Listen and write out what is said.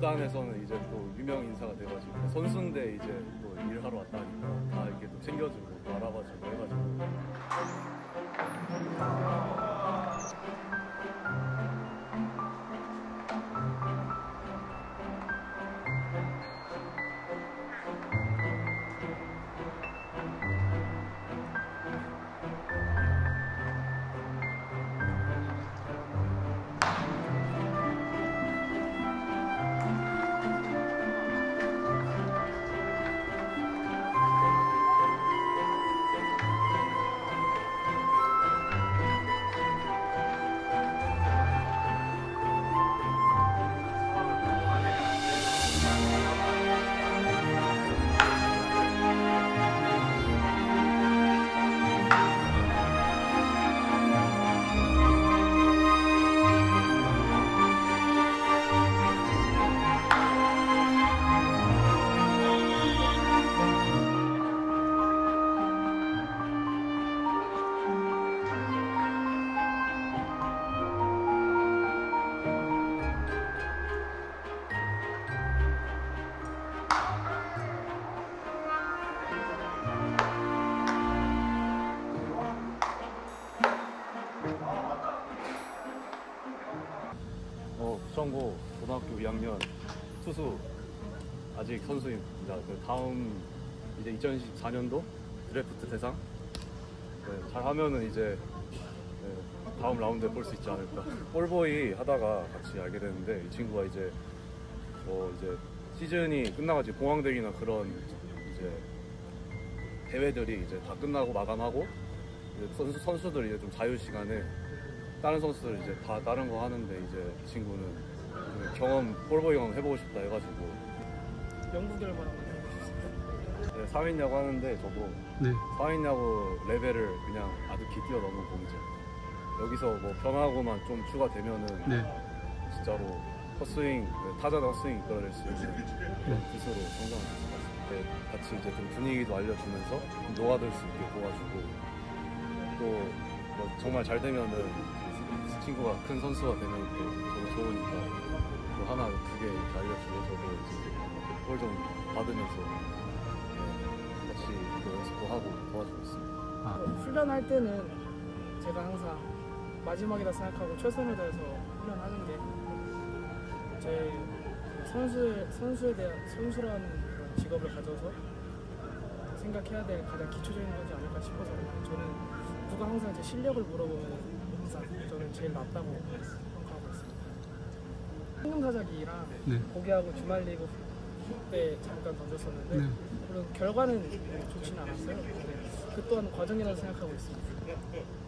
구단에서는 이제 또 유명 인사가 돼가지고 선수인데 이제 또 일하러 왔다니까 다 이렇게 또 챙겨주고 또 알아봐주고 해가지고. 부천고 고등학교 2학년 투수 아직 선수입니다. 다음 이제 2024년도 드래프트 대상 잘하면은 이제 다음 라운드에 볼 수 있지 않을까. 볼보이 하다가 같이 알게 됐는데 이 친구가 이제 이제 시즌이 끝나가지고 봉황대기나 그런 이제 대회들이 이제 다 끝나고 마감하고 이제 선수들이 이제 좀 자유 시간에 다른 선수들 이제 다 다른 거 하는데 이제 이 친구는 볼보이 경험 해보고 싶다 해가지고 영구 결과라고 해보고 싶습니다. 네, 4인 야구 하는데 저도 4인 야구 레벨을 그냥 아득히 뛰어넘은 공이죠. 여기서 뭐 변화고만 좀 추가되면은 진짜로 헛스윙, 타자다 헛스윙 이끌어낼 수 있는 그런 기술로 성장할 수 있을 것 같습니다. 같이 이제 좀 분위기도 알려주면서 녹아들 수 있게 도와주고 또 뭐 정말 잘 되면은 친구가 큰 선수가 되면 또 저도 좋으니까 또 하나 두 개 이렇게 알려주고 저도 이제 볼 좀 받으면서 같이 또 연습도 하고 도와주고 있습니다. 훈련할 때는 제가 항상 마지막이다 생각하고 최선을 다해서 훈련하는 게 제 선수에 대한 선수라는 그런 직업을 가져서 생각해야 될 가장 기초적인 거지 않을까 싶어서 저는 누가 항상 제 실력을 물어보면 항상 저는 제일 낫다고 생각하고 있습니다. 황금사자기랑 고기하고 주말리그 때 잠깐 던졌었는데 물론 결과는 좋지는 않았어요. 근데 그 또한 과정이라고 생각하고 있습니다.